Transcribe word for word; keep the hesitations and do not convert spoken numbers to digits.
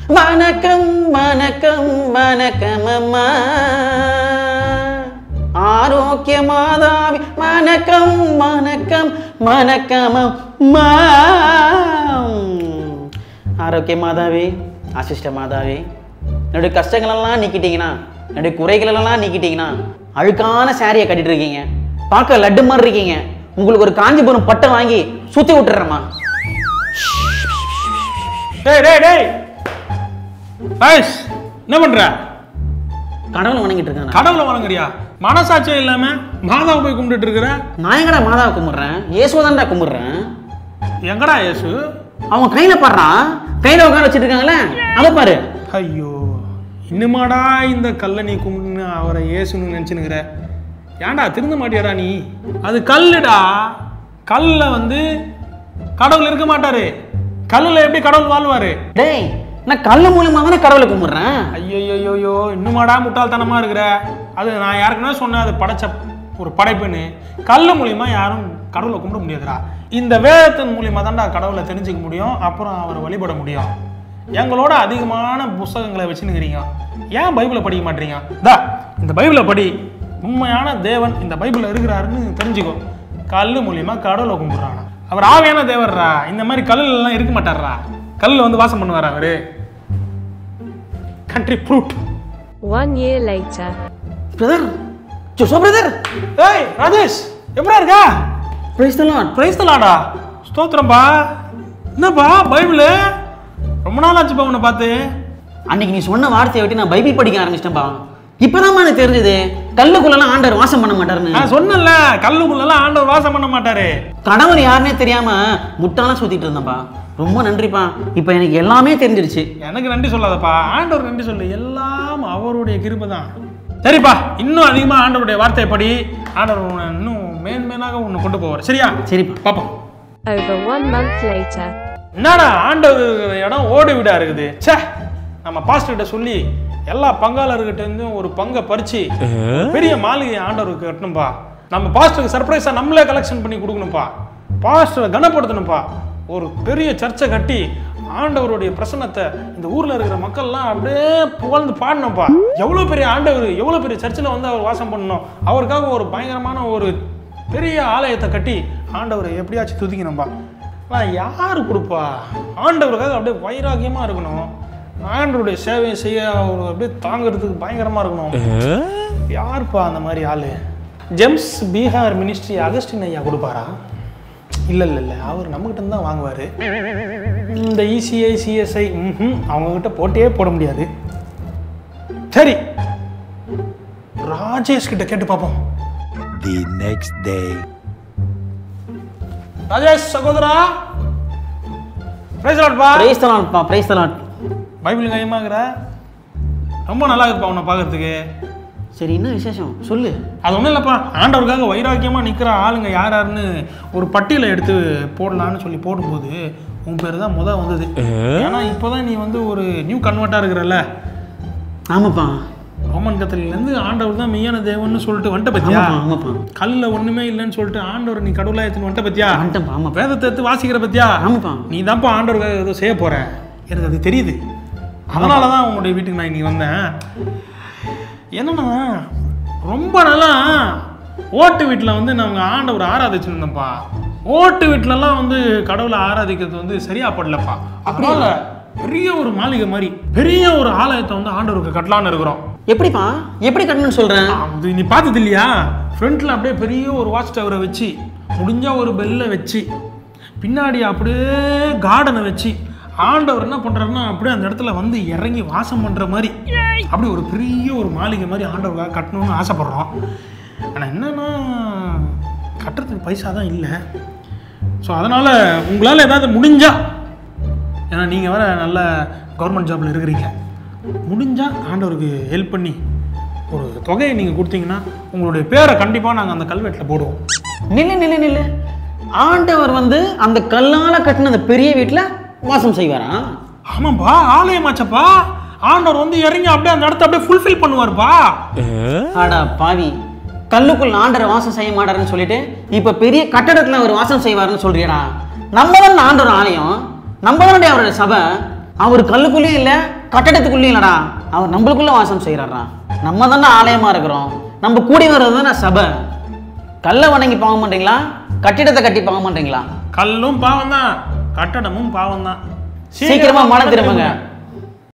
வணக்கம் வணக்கம் வணக்கம் அம்மா ஆரோக்கிய மாதாவி வணக்கம் வணக்கம் வணக்கம் அம்மா ஆரோக்கிய மாதாவி ஆசிஷ்ட மாதாவி என்னுடைய கஷ்டங்களெல்லாம் நீக்கிட்டீங்கன்னா என்னுடைய குறைகளெல்லாம் நீக்கிட்டீங்கன்னா அழுக்கான சாரியை கட்டிட்டு இருக்கீங்க பார்க்க லட்டு மாதிரி இருக்கீங்க உங்களுக்கு ஒரு காஞ்சிபுரம் பட்டை வாங்கி சுத்தி விட்டுறேம்மா டேய் டேய் டேய் பாய்ஸ் என்ன பண்ற கடவுளை வணங்கிட்டு இருக்காங்க கடவுளை வணங்குறியா மனசாட்சியே இல்லாம மாதாவை போய் கும்பிட்டுட்டு இருக்கிற நான் எங்கடா மாதாவை கும்பிடுறேன் இயேசுதான்டா கும்பிடுறேன் எங்கடா இயேசு அவன் கையில பாடுறான் கையில உட்கார வச்சிட்டு இருக்காங்களே அதை பாரு ஐயோ இன்னுமாடா இந்த கல்லை நீ கும்பிட்டு அவரை இயேசுன்னு நினைச்சுனுங்கிற ஏன்டா திருந்த மாட்டியாடா நீ அது கல்லுடா கல்ல வந்து கடவுள் இருக்க மாட்டாரு கல்லுல எப்படி கடவுள் வாழ்வாரு டேய் நான் கல்லு மூலமா தானே கடவுளை கும்பிடுறேன் ஐயோ இன்னுமாடா முட்டாள்தனமா இருக்கிற அது நான் யாருக்குன்னா சொன்னேன் அது படைச்ச ஒரு படைப்புன்னு கல்லு மூலியமா யாரும் கடவுளை கும்பிட முடியாதுடா இந்த வேதத்தின் மூலியமா தான்டா கடவுளை தெரிஞ்சுக்க முடியும் அப்புறம் அவரை வழிபட முடியும் எங்களோட அதிகமான புஸ்தகங்களை வச்சுன்னுக்கிறீங்க ஏன் பைபிளை படிக்க மாட்டீங்க தா இந்த பைபிளை படி உண்மையான தேவன் இந்த பைபிளில் இருக்கிறாருன்னு தெரிஞ்சுக்கோ கல்லு மூலியமா கடவுளை கும்பிடுறாங்க அவர் ஆவியான தேவர்ரா இந்த மாதிரி கல்லுல எல்லாம் இருக்க மாட்டாரா கல்லுல வந்து வாசம் பண்ணுவாரா அவரு country fruit One year later. Brother ஜோசோ பிரதர் ஏய் ராஜேஷ் எப்படிடா இருக்க praise the lord praise the லார்டா ஸ்தோத்திரம்பா என்னப்பா பைபிள் ரொம்ப நாள் ஆச்சுப்பா உன்னை பார்த்து அன்னைக்கு நீ சொன்ன வார்த்தையை விட்டு நான் பைபிள் படிக்க ஆரம்பிச்சிட்டேன்பா இப்பதான் எனக்கு தெரிஞ்சது கல்லுக்குள்ளெல்லாம் ஆண்டவர் வாசம் பண்ண மாட்டாருன்னு நான் சொன்னேன்ல கல்லுக்குள்ளெல்லாம் ஆண்டவர் வாசம் பண்ண மாட்டாரு கடவுள் யாருன்னே தெரியாம முட்டாலாம் சுத்திட்டு இருந்தேன்ப்பா ரொம்ப நன்றிப்பா இப்போ எனக்கு எல்லாமே தெரிஞ்சிருச்சு எனக்கு நன்றி சொல்லாதப்பா ஆண்டவர் நன்றி சொல்லு எல்லாம் அவருடைய கிருபை தான் சரிப்பா இன்னும் அதிகமா ஆண்டவருடைய வார்த்தையை படி ஆண்டவர் இன்னும் மேன்மேனாக உன்னை கொண்டு போவார் சரியா சரிப்பா பாப்போம் Over one month later. என்னடா ஆண்டவர் இடம் ஓடு வீடா இருக்குது ச்சே நம்ம பாஸ்டர்கிட்ட சொல்லி எல்லா பங்காளர்கிட்ட இருந்தும் ஒரு பங்கை பறிச்சு பெரிய மாளிகை ஆண்டவருக்கு கட்டணும்பா நம்ம பாஸ்டருக்கு சர்ப்ரைஸா நம்மளே கலெக்ஷன் பண்ணி கொடுக்கணும்ப்பா பாஸ்டரை கனப்படுத்தணும்ப்பா ஒரு பெரிய சர்ச்சை கட்டி ஆண்டவருடைய பிரசன்னத்தை இந்த ஊர்ல இருக்கிற மக்கள்லாம் அப்படியே புகழ்ந்து பாடணும்ப்பா எவ்வளவு பெரிய ஆண்டவர் எவ்வளவு பெரிய சர்ச்சில் வந்து அவர் வாசம் பண்ணணும் அவருக்காக ஒரு பயங்கரமான ஒரு பெரிய ஆலயத்தை கட்டி ஆண்டவரை எப்படியாச்சும் துதிக்கணும்பா ஆனால் யாரு கொடுப்பா ஆண்டவருக்காக அப்படியே வைராகியமா இருக்கணும் ஆண்டவருடைய சேவையை செய்ய அவர் அப்படியே தாங்கிறதுக்கு பயங்கரமா இருக்கணும் யாருப்பா அந்த மாதிரி ஆளு ஜெம்ஸ் பீகார் மினிஸ்ட்ரி அகஸ்டின் ஐயா கொடுப்பாரா இல்ல இல்ல இல்ல அவர் நம்மகிட்ட இருந்து தான் வாங்குவாரு இந்த இசிஐ சிஎஸ்ஐ அவங்க கிட்ட போட்டே போட முடியாது சரி ராஜேஷ் கிட்ட கேட்டு பார்ப்போம் The next day. ராஜேஷ் சகோதரா பிரைஸ் லார்ட் பா பிரைஸ் தி லார்ட் பா பிரைஸ் தி லார்ட் பைபிள் கையமாகற ரொம்ப நல்லா இருக்குப்பா உன்னை பார்க்கறதுக்கு சரி என்ன விசேஷம் சொல்லு அது ஒன்றும் இல்லைப்பா ஆண்டவருக்காக வைராக்கியமாக நிற்கிற ஆளுங்க யார் யாருன்னு ஒரு பட்டியலை எடுத்து போடலான்னு சொல்லி போடும்போது உன் பேர் தான் முதல் வந்தது ஏன்னா இப்போதான் நீ வந்து ஒரு நியூ கன்வெர்ட்டாக இருக்கிறல்ல ஆமாப்பா ரோமன் கத்தலிலேருந்து ஆண்டவர் தான் மெய்யான தேவன்னு சொல்லிட்டு வந்துட்ட பத்தியா ஆமாப்பா கல்லில் ஒன்றுமே இல்லைன்னு சொல்லிட்டு ஆண்டவர் நீ கடவுளாக எடுத்துன்னு வந்துட்ட பத்தியா வந்துட்டேன்ப்பா ஆமா வேதத்தை எடுத்து வாசிக்கிற பத்தியா ஆமாப்பா நீ தான்ப்பா ஆண்டவருக்காக ஏதோ செய்ய போற எனக்கு அது தெரியுது அதனால தான் உன்னுடைய வீட்டுக்கு நான் இன்னைக்கு வந்தேன் என்னன்னா ரொம்ப நாளா ஓட்டு வீட்டில் வந்து நாங்கள் ஆண்டவர் ஆராதிச்சுருந்தோம்ப்பா ஓட்டு வீட்டிலலாம் வந்து கடவுளை ஆராதிக்கிறது வந்து சரியா படலப்பா அதனால பெரிய ஒரு மாளிகை மாதிரி பெரிய ஒரு ஆலயத்தை வந்து ஆண்டவருக்கு கட்டலான்னு இருக்கிறோம் எப்படிப்பா எப்படி கட்டணும்னு சொல்றேன் அது நீ பார்த்தது இல்லையா ஃப்ரண்ட்ல அப்படியே பெரிய ஒரு வாட்ச் டவரை வச்சு முடிஞ்சா ஒரு பெல்லை வச்சு பின்னாடி அப்படியே கார்டனை வச்சு ஆண்டவர் என்ன பண்றாருன்னா அப்படியே அந்த இடத்துல வந்து இறங்கி வாசம் பண்ற மாதிரி அப்படி ஒரு பெரிய ஒரு மாளிகை மாதிரி ஆண்டவருக்காக கட்டணும்னு ஆசைப்படுறோம் ஆனால் என்னன்னா கட்டுறதுக்கு பைசா தான் இல்லை ஸோ அதனால உங்களால் ஏதாவது முடிஞ்சா ஏன்னா நீங்கள் வேற நல்ல கவர்மெண்ட் ஜாப்ல இருக்கிறீங்க முடிஞ்சா ஆண்டவருக்கு ஹெல்ப் பண்ணி ஒரு தொகையை நீங்கள் கொடுத்தீங்கன்னா உங்களுடைய பேரை கண்டிப்பாக நாங்கள் அந்த கல்வெட்டில் போடுவோம் நில்லு நில்லு நில்லு ஆண்டவர் வந்து அந்த கல்லால கட்டின அந்த பெரிய வீட்டுல வாசம் செய்வாரா ஆமாப்பா ஆலயமாச்சப்பா ஆண்டவர் வந்து இறங்கி அப்படியே அந்த இடத்த அப்படியே ஃபுல்ஃபில் பண்ணுவார்ப்பா ஆடா பாவி கல்லுக்குள்ள ஆண்டவர் வாசம் செய்ய மாட்டாருன்னு சொல்லிட்டு இப்ப பெரிய கட்டடத்துல அவர் வாசம் செய்வாருன்னு சொல்றியடா நம்ம தான் ஆண்டவர் ஆலயம் நம்ம தானே அவருடைய சபை அவர் கல்லுக்குள்ளேயும் இல்லை கட்டடத்துக்குள்ளேயும் இல்லடா, அவர் நம்மளுக்குள்ள வாசம் செய்கிறாரா. நம்ம தானே ஆலயமா இருக்கிறோம், நம்ம கூடி வர்றது தானே சபை. கல்லை வணங்கி பாவம் பண்றீங்களா, கட்டிடத்தை கட்டி பாவம் பண்றீங்களா? கல்லும் பாவம் தான், கட்டடமும் பாவம் தான். சீக்கிரமா மன திரும்புங்க.